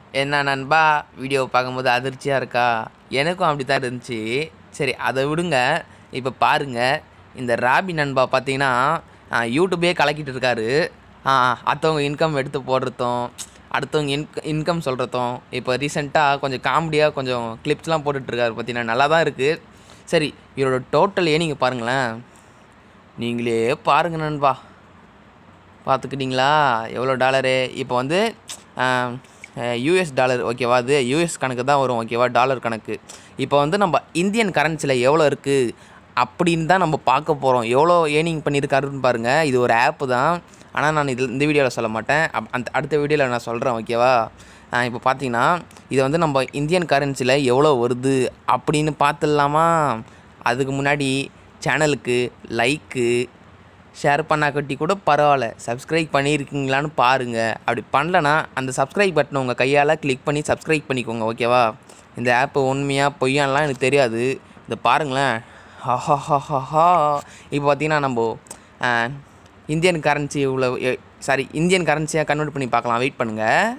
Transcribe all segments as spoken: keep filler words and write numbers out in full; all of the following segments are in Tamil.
என்ன நண்பா வீடியோ பார்க்கும்போது அதிர்ச்சியாக இருக்கா? எனக்கும் அப்படி தான் இருந்துச்சு. சரி அதை விடுங்க. இப்போ பாருங்கள், இந்த ராபி நண்பா பார்த்தீங்கன்னா யூடியூபே கலக்கிட்டு இருக்காரு. அடுத்தவங்க இன்கம் எடுத்து போடுறதும், அடுத்தவங்க இன்க இன்கம் சொல்கிறதும், இப்போ ரீசெண்டாக கொஞ்சம் காமெடியாக கொஞ்சம் கிளிப்ஸ்லாம் போட்டுட்ருக்காரு. பார்த்தீங்கன்னா நல்லா தான் இருக்குது. சரி, இவரோட டோட்டல் ஏர்னிங் பாருங்களேன். நீங்களே பாருங்கள் நண்பா, பார்த்துக்கிட்டிங்களா எவ்வளோ டாலரு? இப்போ வந்து யூஎஸ் டாலர் ஓகேவா, அது யூஎஸ் கணக்கு தான் வரும் ஓகேவா, டாலர் கணக்கு. இப்போ வந்து நம்ம இந்தியன் கரன்சியில் எவ்வளோ இருக்குது அப்படின்னு தான் நம்ம பார்க்க போகிறோம். எவ்வளோ ஏர்னிங் பண்ணியிருக்காருன்னு பாருங்கள். இது ஒரு ஆப்பு தான், ஆனால் நான் இதில் இந்த வீடியோவில் சொல்ல மாட்டேன், அப் அந்த அடுத்த வீடியோவில் நான் சொல்கிறேன் ஓகேவா. இப்போ பார்த்தீங்கன்னா இதை வந்து நம்ம இந்தியன் கரன்சியில் எவ்வளோ வருது அப்படின்னு பார்த்துடலாமா? அதுக்கு முன்னாடி சேனலுக்கு லைக்கு ஷேர் பண்ணாக்கட்டி கூட பரவாயில்ல, சப்ஸ்கிரைப் பண்ணியிருக்கீங்களான்னு பாருங்கள். அப்படி பண்ணலன்னா அந்த சப்ஸ்கிரைப் பட்டனை உங்கள் கையால் கிளிக் பண்ணி சப்ஸ்கிரைப் பண்ணிக்கோங்க ஓகேவா. இந்த ஆப்பு உண்மையாக பொய்யானலாம் எனக்கு தெரியாது. இதை பாருங்களேன். ஹஹஹஹா. இப்போ பார்த்தீங்கன்னா நம்ம இந்தியன் கரன்சி இவ்வளோ சாரி இந்தியன் கரன்சியாக கன்வெர்ட் பண்ணி பார்க்கலாம். வெயிட் பண்ணுங்கள்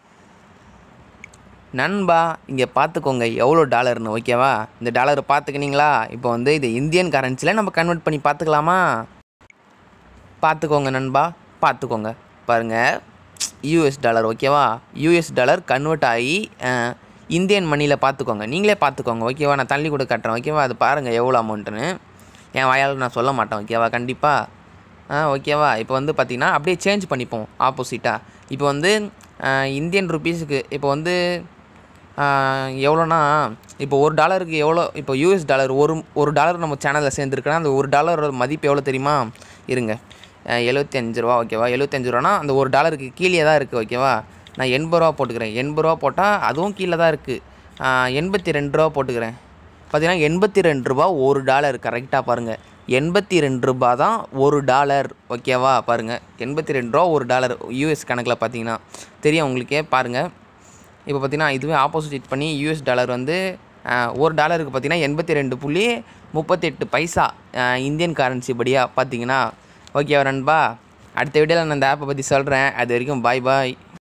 நண்பா. இங்கே பார்த்துக்கோங்க எவ்வளோ டாலர்னு ஓகேவா. இந்த டாலரை பார்த்துக்கினீங்களா? இப்போ வந்து இது இந்தியன் கரன்சியில் நம்ம கன்வெர்ட் பண்ணி பார்த்துக்கலாமா? பார்த்துக்கோங்க நண்பா, பார்த்துக்கோங்க பாருங்கள். யூஎஸ் டாலர் ஓகேவா, யூஎஸ் டாலர் கன்வெர்ட் ஆகி இந்தியன் மணியில் பார்த்துக்கோங்க, நீங்களே பார்த்துக்கோங்க ஓகேவா. நான் தள்ளி கூட காட்டுறேன் ஓகேவா. அது பாருங்கள் எவ்வளோ அமௌண்ட்டுன்னு. என் வாயால் நான் சொல்ல மாட்டேன் ஓகேவா, கண்டிப்பாக. ஆ ஓகேவா. இப்போ வந்து பார்த்திங்கன்னா அப்படியே சேஞ்ச் பண்ணிப்போம் ஆப்போசிட்டாக. இப்போ வந்து இந்தியன் ருப்பீஸுக்கு இப்போ வந்து எவ்வளோனா, இப்போ ஒரு டாலருக்கு எவ்வளோ, இப்போ யூஎஸ் டாலர் ஒரு ஒரு டாலர் நம்ம சேனலில் சேர்ந்துருக்குன்னா அந்த ஒரு டாலரோட மதிப்பு எவ்வளோ தெரியுமா? இருங்க, எழுபத்தி அஞ்சு ரூபா ஓகேவா. எழுபத்தஞ்சு ரூபானா அந்த ஒரு டாலருக்கு கீழே தான் இருக்குது ஓகேவா. நான் எண்பது ரூபா போட்டுக்கிறேன். எண்பது ரூபா போட்டால் அதுவும் கீழே தான் இருக்குது. எண்பத்தி ரெண்டு ரூபா போட்டுக்கிறேன். பார்த்தீங்கன்னா எண்பத்தி ரெண்டு ரூபா ஒரு டாலர். கரெக்டாக பாருங்கள், எண்பத்தி ரெண்டு ரூபா தான் ஒரு டாலர் ஓகேவா. பாருங்கள், எண்பத்தி ரெண்டு ரூபா ஒரு டாலர் யூஎஸ் கணக்கில் பார்த்தீங்கன்னா தெரியும் உங்களுக்கே. பாருங்கள், இப்போ பார்த்தீங்கன்னா இதுவே ஆப்போசிட் பண்ணி யூஎஸ் டாலர் வந்து ஒரு டாலருக்கு பார்த்தீங்கன்னா எண்பத்தி ரெண்டு புள்ளி முப்பத்தெட்டு பைசா இந்தியன் கரன்சி படியாக பார்த்தீங்கன்னா ஓகேவா நண்பா. அடுத்த வீடியோவில் நான் இந்த ஆப்பை பற்றி சொல்கிறேன். அது வரைக்கும் பாய் பாய்.